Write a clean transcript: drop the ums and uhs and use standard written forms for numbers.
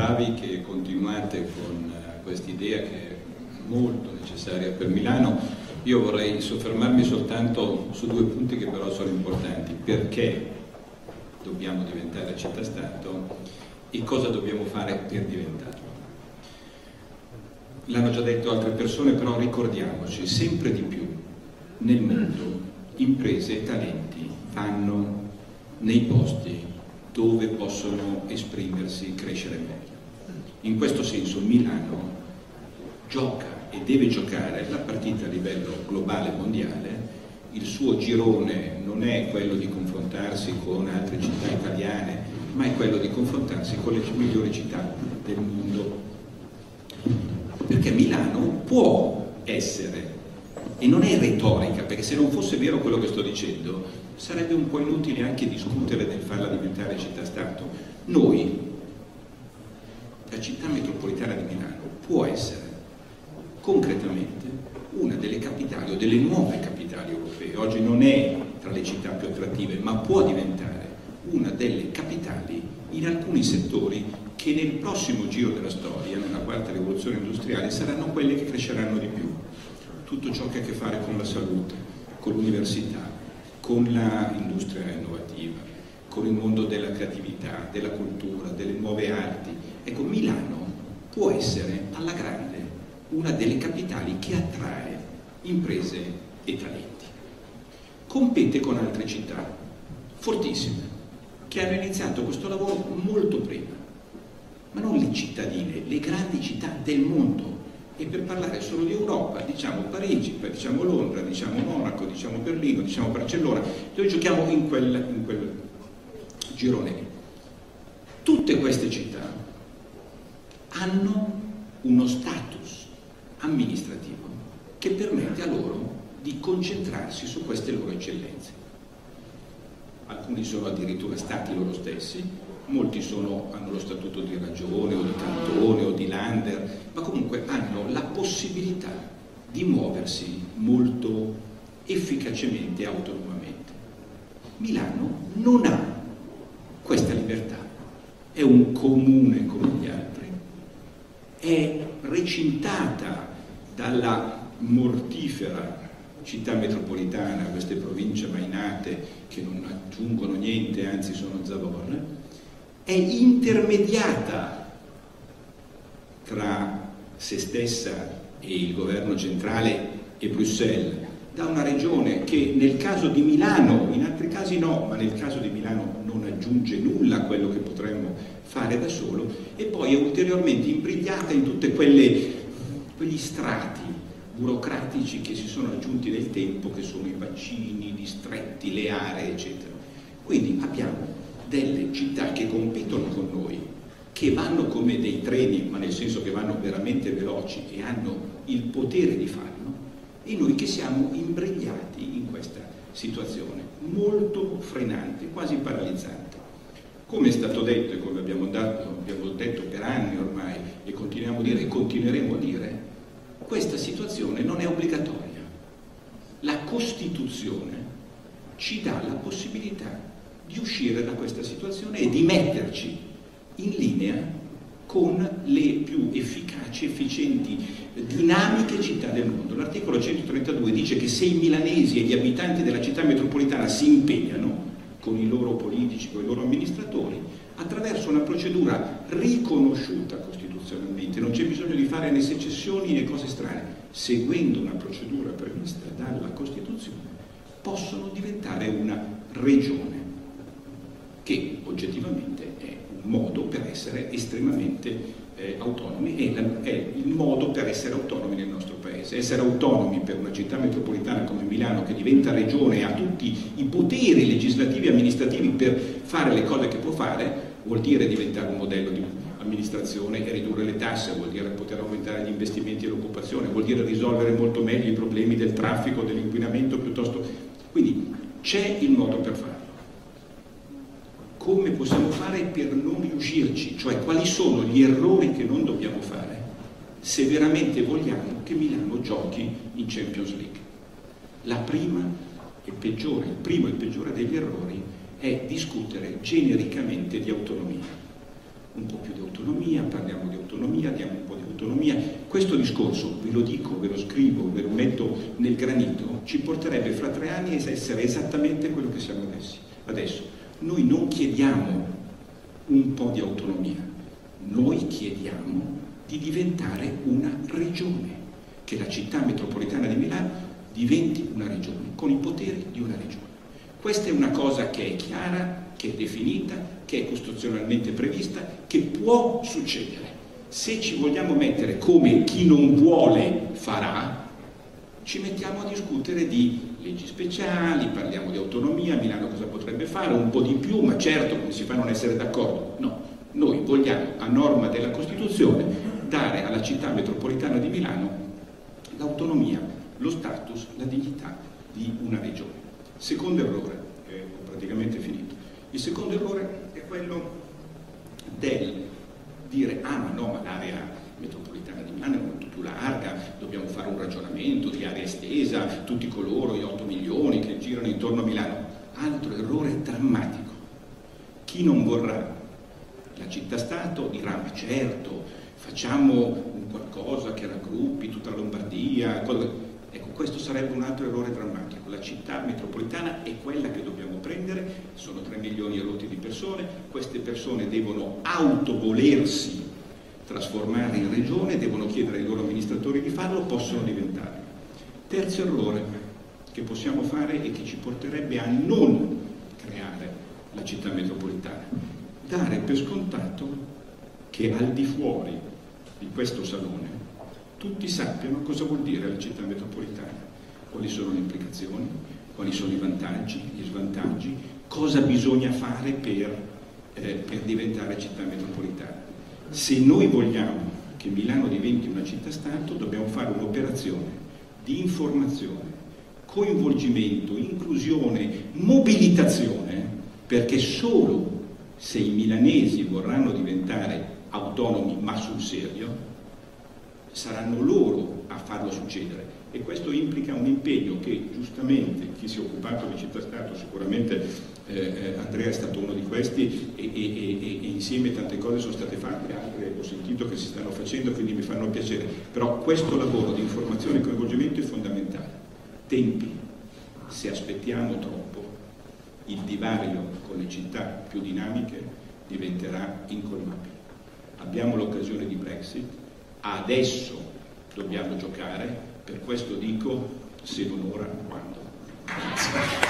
bravi che continuate con quest'idea che è molto necessaria per Milano. Io vorrei soffermarmi soltanto su due punti che però sono importanti: perché dobbiamo diventare città-stato e cosa dobbiamo fare per diventarlo. L'hanno già detto altre persone, però ricordiamoci, sempre di più nel mondo imprese e talenti vanno nei posti dove possono esprimersi, crescere meglio. In questo senso Milano gioca e deve giocare la partita a livello globale mondiale. Il suo girone non è quello di confrontarsi con altre città italiane, ma è quello di confrontarsi con le migliori città del mondo. Perché Milano può essere, e non è retorica, perché se non fosse vero quello che sto dicendo sarebbe un po' inutile anche discutere del farla diventare città-stato. Noi, la città metropolitana di Milano, può essere concretamente una delle capitali o delle nuove capitali europee. Oggi non è tra le città più attrattive, ma può diventare una delle capitali in alcuni settori che nel prossimo giro della storia, nella quarta rivoluzione industriale, saranno quelle che cresceranno di più. Tutto ciò che ha a che fare con la salute, con l'università, con l'industria innovativa, con il mondo della creatività, della cultura, delle nuove arti. Ecco, Milano può essere alla grande una delle capitali che attrae imprese e talenti. Compete con altre città fortissime che hanno iniziato questo lavoro molto prima, ma non le cittadine, le grandi città del mondo. E per parlare solo di Europa diciamo Parigi, diciamo Londra, diciamo Monaco, diciamo Berlino, diciamo Barcellona. Noi giochiamo in quel girone lì. Tutte queste città hanno uno status amministrativo che permette a loro di concentrarsi su queste loro eccellenze. Alcuni sono addirittura stati loro stessi, molti hanno lo statuto di ragione o di cantone o di lander, ma comunque hanno la possibilità di muoversi molto efficacemente e autonomamente. Milano non ha questa libertà, è un comune come gli altri, è recintata dalla mortifera città metropolitana, queste province mainate che non aggiungono niente, anzi sono zavorre, è intermediata tra se stessa e il governo centrale e Bruxelles da una regione che nel caso di Milano, in altri casi no, ma nel caso di Milano non aggiunge nulla a quello che potremmo fare da solo, e poi è ulteriormente imbrigliata in tutte quegli strati burocratici che si sono aggiunti nel tempo, che sono i bacini, i distretti, le aree, eccetera. Quindi abbiamo delle città che competono con noi, che vanno come dei treni, ma nel senso che vanno veramente veloci e hanno il potere di farlo, e noi che siamo imbrigliati in questa situazione molto frenante, quasi paralizzante. Come è stato detto e come abbiamo detto per anni ormai, e continuiamo a dire e continueremo a dire, questa situazione non è obbligatoria. La Costituzione ci dà la possibilità di uscire da questa situazione e di metterci in linea con le più efficaci, efficienti, dinamiche città del mondo. L'articolo 132 dice che se i milanesi e gli abitanti della città metropolitana si impegnano con i loro politici, con i loro amministratori, attraverso una procedura riconosciuta costituzionalmente, non c'è bisogno di fare né secessioni né cose strane, seguendo una procedura prevista dalla Costituzione, possono diventare una regione, che oggettivamente è un modo per essere estremamente autonomi, è il modo per essere autonomi nel nostro paese. Essere autonomi per una città metropolitana come Milano, che diventa regione e ha tutti i poteri legislativi e amministrativi per fare le cose che può fare, vuol dire diventare un modello di amministrazione e ridurre le tasse, vuol dire poter aumentare gli investimenti e l'occupazione, vuol dire risolvere molto meglio i problemi del traffico, dell'inquinamento, piuttosto. Quindi c'è il modo per farlo. Come possiamo fare per non riuscirci? Cioè, quali sono gli errori che non dobbiamo fare se veramente vogliamo che Milano giochi in Champions League? La prima e peggiore, il primo e il peggiore degli errori è discutere genericamente di autonomia. Un po' più di autonomia, parliamo di autonomia, diamo un po' di autonomia. Questo discorso, ve lo dico, ve lo scrivo, ve lo metto nel granito, ci porterebbe fra 3 anni a essere esattamente quello che siamo adesso. Noi non chiediamo un po' di autonomia, noi chiediamo di diventare una regione, che la città metropolitana di Milano diventi una regione, con i poteri di una regione. Questa è una cosa che è chiara, che è definita, che è costituzionalmente prevista, che può succedere. Se ci vogliamo mettere come chi non vuole farà, ci mettiamo a discutere di leggi speciali, parliamo di autonomia, Milano cosa potrebbe fare, un po' di più, ma certo come si fa a non essere d'accordo? No, noi vogliamo, a norma della Costituzione, dare alla città metropolitana di Milano l'autonomia, lo status, la dignità di una regione. Secondo errore, ho praticamente finito. Il secondo errore è quello del dire ma l'area metropolitana di Milano è molto più larga, dobbiamo fare un ragionamento di area estesa, tutti coloro, gli 8 milioni che girano intorno a Milano. Altro errore drammatico. Chi non vorrà la città-stato dirà ma certo, facciamo un qualcosa che raggruppi tutta la Lombardia. Ecco, questo sarebbe un altro errore drammatico. La città metropolitana è quella che dobbiamo prendere, sono 3 milioni e rotti di persone, queste persone devono autovolersi trasformare in regione, devono chiedere ai loro amministratori di farlo, possono diventare. Terzo errore che possiamo fare e che ci porterebbe a non creare la città metropolitana: dare per scontato che al di fuori di questo salone tutti sappiano cosa vuol dire la città metropolitana, quali sono le implicazioni, quali sono i vantaggi, gli svantaggi, cosa bisogna fare per diventare città metropolitana. Se noi vogliamo che Milano diventi una città-stato, dobbiamo fare un'operazione di informazione, coinvolgimento, inclusione, mobilitazione, perché solo se i milanesi vorranno diventare autonomi, ma sul serio, saranno loro a farlo succedere. E questo implica un impegno che giustamente chi si è occupato di città-stato, sicuramente Andrea è stato uno di questi, e insieme tante cose sono state fatte, altre ho sentito che si stanno facendo, quindi mi fanno piacere, però questo lavoro di informazione e coinvolgimento è fondamentale. Tempi: se aspettiamo troppo il divario con le città più dinamiche diventerà incolmabile. Abbiamo l'occasione di Brexit, adesso dobbiamo giocare, per questo dico se non ora quando. Grazie.